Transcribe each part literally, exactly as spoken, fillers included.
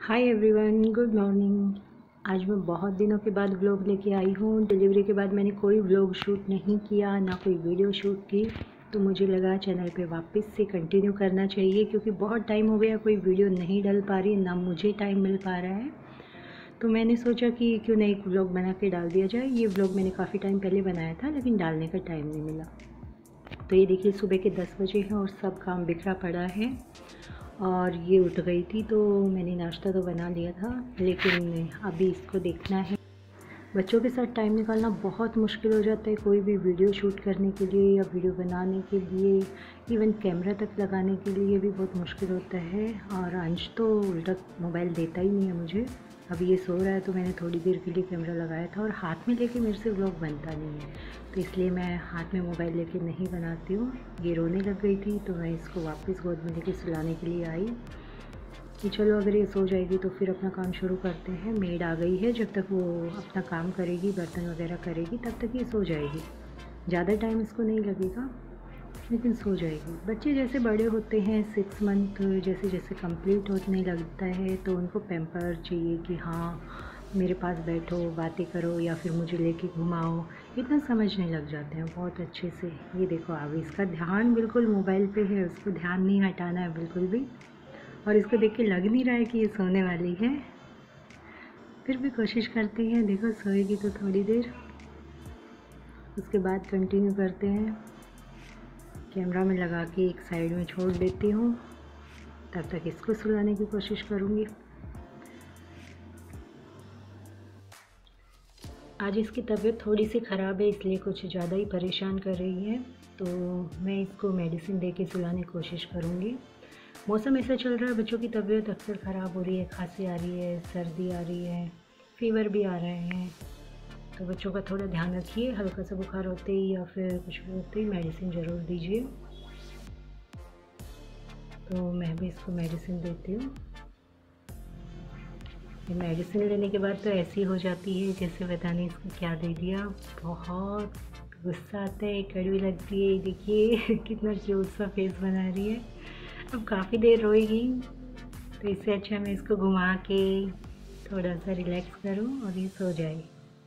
Hi everyone, good morning. आज मैं बहुत दिनों के बाद व्लॉग लेके आई हूँ। डिलीवरी के बाद मैंने कोई व्लॉग शूट नहीं किया, ना कोई वीडियो शूट की, तो मुझे लगा चैनल पे वापस से कंटिन्यू करना चाहिए क्योंकि बहुत टाइम हो गया कोई वीडियो नहीं डल पा रही, ना मुझे टाइम मिल पा रहा है। तो मैंने सोचा कि क्यों ना एक व्लॉग बना के डाल दिया जाए। ये व्लॉग मैंने काफ़ी टाइम पहले बनाया था लेकिन डालने का टाइम नहीं मिला। तो ये देखिए सुबह के दस बजे हैं और सब काम बिखरा पड़ा है। और ये उठ गई थी तो मैंने नाश्ता तो बना लिया था, लेकिन अभी इसको देखना है। बच्चों के साथ टाइम निकालना बहुत मुश्किल हो जाता है, कोई भी वीडियो शूट करने के लिए या वीडियो बनाने के लिए, इवन कैमरा तक लगाने के लिए भी बहुत मुश्किल होता है। और अंश तो उल्टा मोबाइल देता ही नहीं है मुझे। अभी ये सो रहा है तो मैंने थोड़ी देर के लिए कैमरा लगाया था, और हाथ में लेके मेरे से व्लॉग बनता नहीं है, तो इसलिए मैं हाथ में मोबाइल लेके नहीं बनाती हूँ। ये रोने लग गई थी तो मैं इसको वापस गोद में लेके सुलाने के लिए आई कि चलो अगर ये सो जाएगी तो फिर अपना काम शुरू करते हैं। मेड आ गई है, जब तक वो अपना काम करेगी, बर्तन वगैरह करेगी, तब तक ये सो जाएगी। ज़्यादा टाइम इसको नहीं लगेगा लेकिन सो जाएगी। बच्चे जैसे बड़े होते हैं, सिक्स मंथ जैसे जैसे कंप्लीट होने लगता है तो उनको पैम्पर चाहिए कि हाँ मेरे पास बैठो, बातें करो, या फिर मुझे लेके घुमाओ। इतना समझने लग जाते हैं बहुत अच्छे से। ये देखो अभी इसका ध्यान बिल्कुल मोबाइल पे है, उसको ध्यान नहीं हटाना है बिल्कुल भी। और इसको देख के लग नहीं रहा है कि ये सोने वाली है, फिर भी कोशिश करते हैं। देखो सोएगी तो थोड़ी देर, उसके बाद कंटिन्यू करते हैं। कैमरा में लगा के एक साइड में छोड़ देती हूँ, तब तक इसको सुलाने की कोशिश करूँगी। आज इसकी तबीयत थोड़ी सी ख़राब है, इसलिए कुछ ज़्यादा ही परेशान कर रही है, तो मैं इसको मेडिसिन दे के सुलाने की कोशिश करूँगी। मौसम ऐसा चल रहा है, बच्चों की तबीयत अक्सर ख़राब हो रही है, खांसी आ रही है, सर्दी आ रही है, फीवर भी आ रहे हैं। तो बच्चों का थोड़ा ध्यान रखिए, हल्का सा बुखार होते ही या फिर कुछ भी होते ही मेडिसिन ज़रूर दीजिए। तो मैं भी इसको मेडिसिन देती हूँ। मेडिसिन लेने के बाद तो ऐसी हो जाती है जैसे पता नहीं इसको क्या दे दिया। बहुत गुस्सा आता है, कड़वी लगती है। देखिए कितना क्यूट सा फेस बना रही है। अब काफ़ी देर रोएगी तो इससे अच्छा मैं इसको घुमा के थोड़ा सा रिलैक्स करूं और ये सो जाए।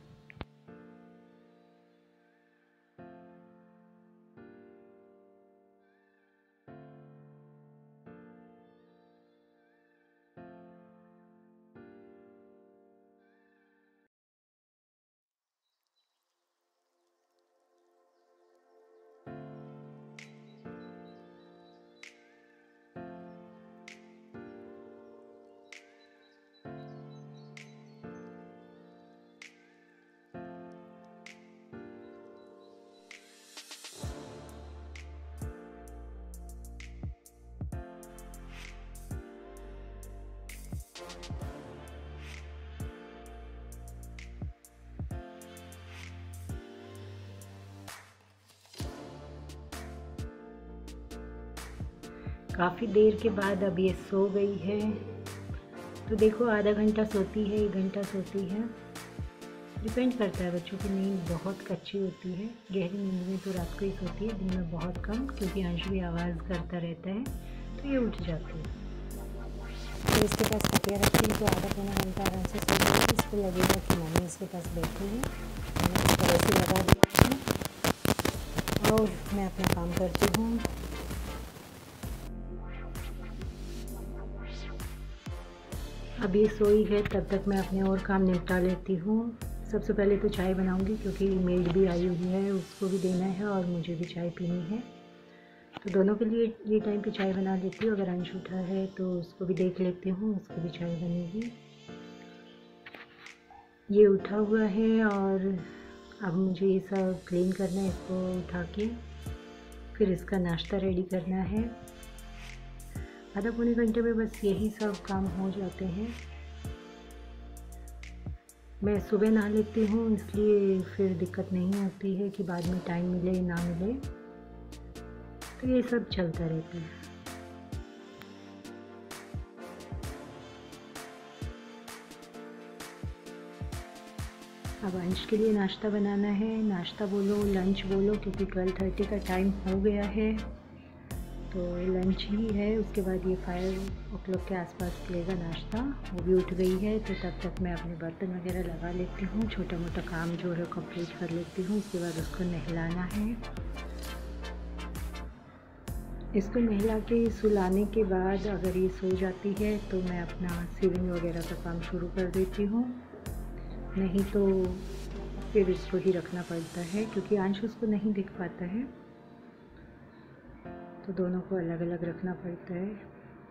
काफ़ी देर के बाद अब ये सो गई है। तो देखो आधा घंटा सोती है, एक घंटा सोती है, डिपेंड करता है। बच्चों की नींद बहुत कच्ची होती है, गहरी नींद में तो रात को ही सोती है, दिन में बहुत कम, क्योंकि अंश भी आवाज़ करता रहता है तो ये उठ जाती है। तो इसके पास तकिया रखती हूँ तो आधा पौना घंटा आराम से सो जाती है। इसको लगेगा कि मम्मी इसके पास बैठी है, मैं इस तरह से लगा देती हूँ और मैं अपना काम करती हूँ। अब ये सोई है, तब तक मैं अपने और काम निपटा लेती हूँ। सबसे पहले तो चाय बनाऊँगी क्योंकि मेड भी आई हुई है, उसको भी देना है और मुझे भी चाय पीनी है। तो दोनों के लिए ये टाइम पे चाय बना लेती हूँ। अगर अंश उठा है तो उसको भी देख लेती हूँ, उसको भी चाय बनेगी। ये उठा हुआ है और अब मुझे ये सब क्लीन करना है, इसको उठा के फिर इसका नाश्ता रेडी करना है। आधा पौने घंटे में बस यही सब काम हो जाते हैं। मैं सुबह नहा लेती हूँ, इसलिए फिर दिक्कत नहीं होती है कि बाद में टाइम मिले ना मिले, तो ये सब चलता रहता है। अब अंश के लिए नाश्ता बनाना है। नाश्ता बोलो, लंच बोलो, क्योंकि ट्वेल्व थर्टी का टाइम हो गया है। तो लंच ही है, उसके बाद ये फाइव ओ क्लॉक के आसपास लेगा नाश्ता। वो भी उठ गई है, तो तब तक मैं अपने बर्तन वगैरह लगा लेती हूँ, छोटा मोटा काम जो है कंप्लीट कर लेती हूँ। उसके बाद उसको नहलाना है। इसको नहला के सुलाने के बाद अगर ये सो जाती है तो मैं अपना सीविंग वगैरह का काम शुरू कर देती हूँ, नहीं तो फिर इसको ही रखना पड़ता है क्योंकि अंश उसको नहीं दिख पाता है, तो दोनों को अलग अलग रखना पड़ता है।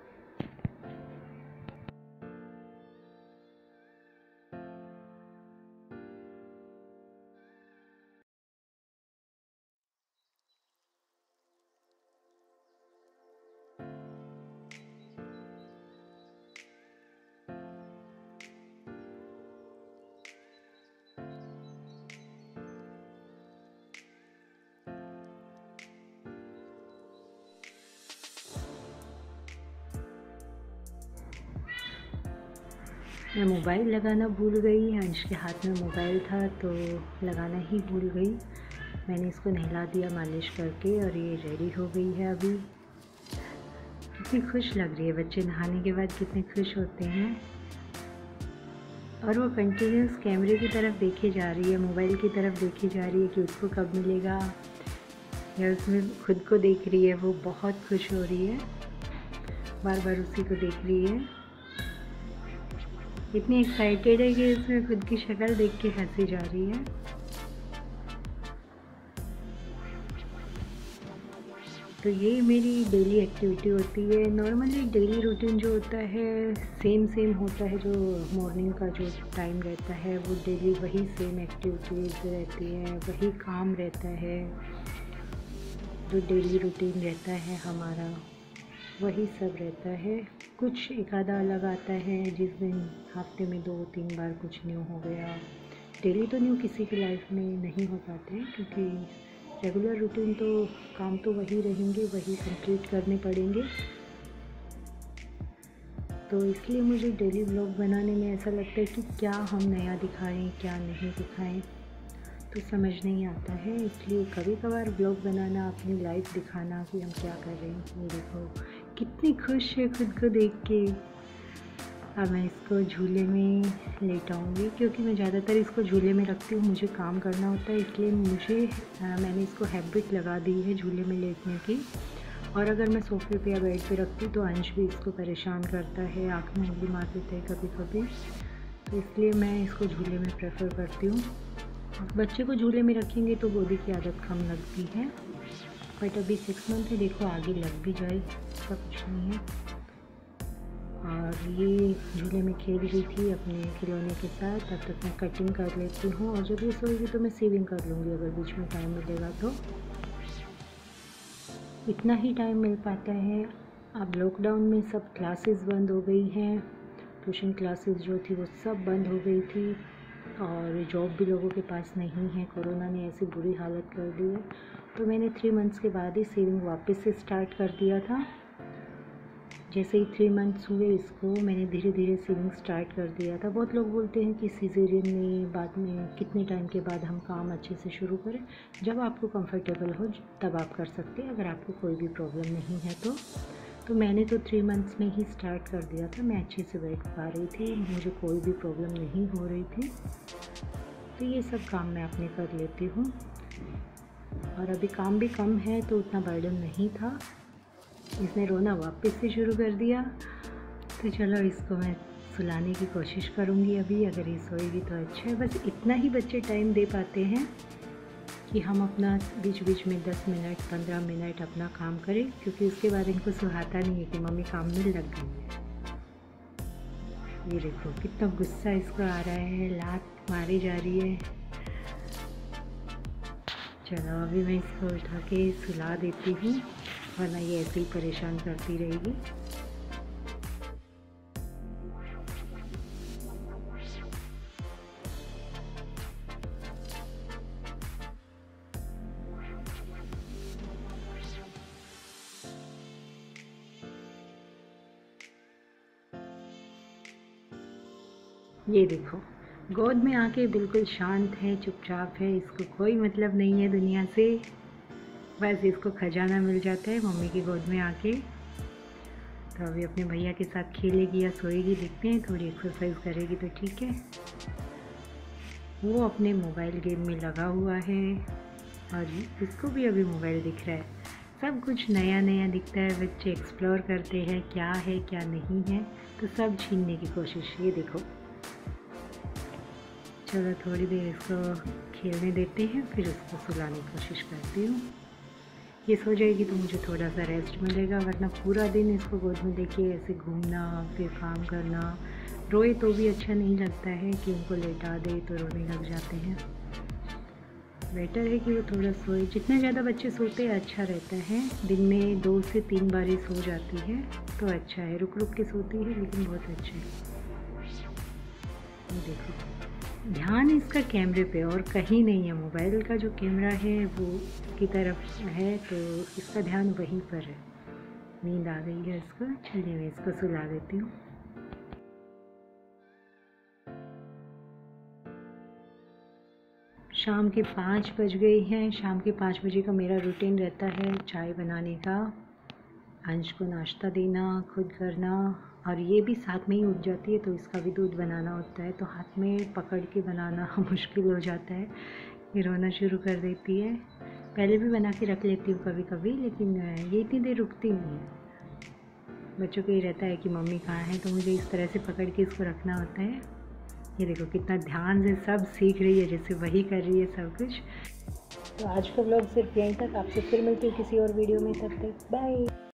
मैं मोबाइल लगाना भूल गई, अंश के हाथ में मोबाइल था तो लगाना ही भूल गई। मैंने इसको नहला दिया मालिश करके और ये रेडी हो गई है अभी। कितनी खुश लग रही है, बच्चे नहाने के बाद कितने खुश होते हैं। और वो कंटिन्यूस कैमरे की तरफ देखे जा रही है, मोबाइल की तरफ देखे जा रही है कि उसको कब मिलेगा, या उसमें खुद को देख रही है। वो बहुत खुश हो रही है, बार बार उसी को देख रही है। इतनी एक्साइटेड है कि उसमें खुद की शक्ल देख के हंसी जा रही है। तो ये मेरी डेली एक्टिविटी होती है। नॉर्मली डेली रूटीन जो होता है सेम सेम होता है, जो मॉर्निंग का जो टाइम रहता है वो डेली वही सेम एक्टिविटीज़ रहती है, वही काम रहता है। जो डेली रूटीन रहता है हमारा वही सब रहता है। कुछ एक आधा अलग आता है, जिस दिन हफ्ते में दो तीन बार कुछ न्यू हो गया। डेली तो न्यू किसी की लाइफ में नहीं हो पाते हैं क्योंकि रेगुलर रूटीन तो काम तो वही रहेंगे, वही कंप्लीट करने पड़ेंगे। तो इसलिए मुझे डेली व्लॉग बनाने में ऐसा लगता है कि क्या हम नया दिखाएं, क्या नहीं दिखाएं, तो समझ नहीं आता है। इसलिए कभी कभार व्लॉग बनाना, अपनी लाइफ दिखाना कि हम क्या कर रहे हैं। ये देखो कितनी खुश है खुद को देख के। अब मैं इसको झूले में लेटाऊंगी क्योंकि मैं ज़्यादातर इसको झूले में रखती हूँ, मुझे काम करना होता है, इसलिए मुझे आ, मैंने इसको हैबिट लगा दी है झूले में लेटने की। और अगर मैं सोफे पे या बेड पे रखती तो अंश भी इसको परेशान करता है, आँख में उंगली मार देता है कभी कभी, तो इसलिए मैं इसको झूले में प्रेफर करती हूँ। बच्चे को झूले में रखेंगे तो गोदी की आदत कम लगती है, बट अभी सिक्स मंथ है, देखो आगे लग भी जाए, इसका कुछ नहीं है। और ये झूले में खेल रही थी अपने खिलौने के साथ, तब तक मैं कटिंग कर लेती हूँ और जब ये सोएगी तो मैं सीविंग कर लूँगी अगर बीच में टाइम मिलेगा तो। इतना ही टाइम मिल पाता है। अब लॉकडाउन में सब क्लासेस बंद हो गई हैं, ट्यूशन क्लासेस जो थी वो सब बंद हो गई थी और जॉब भी लोगों के पास नहीं है। कोरोना ने ऐसी बुरी हालत कर दी है, तो मैंने थ्री मंथ्स के बाद ही सेविंग वापस से स्टार्ट कर दिया था। जैसे ही थ्री मंथ्स हुए इसको मैंने धीरे धीरे सेविंग स्टार्ट कर दिया था। बहुत लोग बोलते हैं कि सीज़ेरियन में बाद में कितने टाइम के बाद हम काम अच्छे से शुरू करें, जब आपको कंफर्टेबल हो तब आप कर सकते हैं, अगर आपको कोई भी प्रॉब्लम नहीं है तो। तो मैंने तो थ्री मंथ्स में ही स्टार्ट कर दिया था। मैं अच्छे से बैठ पा रही थी, मुझे कोई भी प्रॉब्लम नहीं हो रही थी, तो ये सब काम मैं अपने कर लेती हूँ। और अभी काम भी कम है तो उतना बर्डन नहीं था। इसने रोना वापस से शुरू कर दिया, तो चलो इसको मैं सुलाने की कोशिश करूँगी अभी। अगर ये सोएगी तो अच्छा है। बस इतना ही बच्चे टाइम दे पाते हैं कि हम अपना बीच बीच में दस मिनट पंद्रह मिनट अपना काम करें, क्योंकि उसके बाद इनको सुहाता नहीं है कि मम्मी काम में लग गई है। ये देखो कितना गुस्सा इसको आ रहा है, लात मारी जा रही है। चलो अभी मैं इसको उठा के सुला देती हूँ, वरना ये ऐसे ही परेशान करती रहेगी। ये देखो गोद में आके बिल्कुल शांत है, चुपचाप है, इसको कोई मतलब नहीं है दुनिया से। बस इसको खजाना मिल जाता है मम्मी की गोद में आके। तो अभी अपने भैया के साथ खेलेगी या सोएगी, देखते हैं, थोड़ी एक्सरसाइज करेगी तो ठीक है। वो अपने मोबाइल गेम में लगा हुआ है और इसको भी अभी मोबाइल दिख रहा है। सब कुछ नया नया दिखता है, बच्चे एक्सप्लोर करते हैं क्या है क्या नहीं है, तो सब छीनने की कोशिश। ये देखो, चलो थोड़ी देर इसको खेलने देते हैं, फिर उसको सुलाने की कोशिश करती हूँ। ये सो जाएगी तो मुझे थोड़ा सा रेस्ट मिलेगा, वरना पूरा दिन इसको गोद में लेके ऐसे घूमना, फिर काम करना, रोए तो भी अच्छा नहीं लगता है कि उनको लेटा दे तो रोने लग जाते हैं। बेटर है कि वो थोड़ा सोए। जितना ज़्यादा बच्चे सोते हैं अच्छा रहता है। दिन में दो से तीन बार ही सो जाती है तो अच्छा है, रुक रुक के सोती है लेकिन बहुत अच्छा है। ये देखो, ध्यान इसका कैमरे पे और कहीं नहीं है। मोबाइल का जो कैमरा है वो की तरफ है तो इसका ध्यान वहीं पर है। नींद आ गई है इसको, चलिए मैं इसको सुला देती हूँ। शाम के पाँच बज गए हैं। शाम के पाँच बजे का मेरा रूटीन रहता है चाय बनाने का, अंश को नाश्ता देना, खुद करना, और ये भी साथ में ही उठ जाती है तो इसका भी दूध बनाना होता है, तो हाथ में पकड़ के बनाना मुश्किल हो जाता है। ये रोना शुरू कर देती है। पहले भी बना के रख लेती हूँ कभी कभी, लेकिन ये इतनी देर रुकती नहीं है। बच्चों को ये रहता है कि मम्मी कहाँ है, तो मुझे इस तरह से पकड़ के इसको रखना होता है। ये देखो कितना ध्यान से सब सीख रही है, जैसे वही कर रही है सब कुछ। तो आज का व्लॉग सिर्फ यहीं तक। आपसे फिर मिलती हूँ किसी और वीडियो में, तब तक बाय।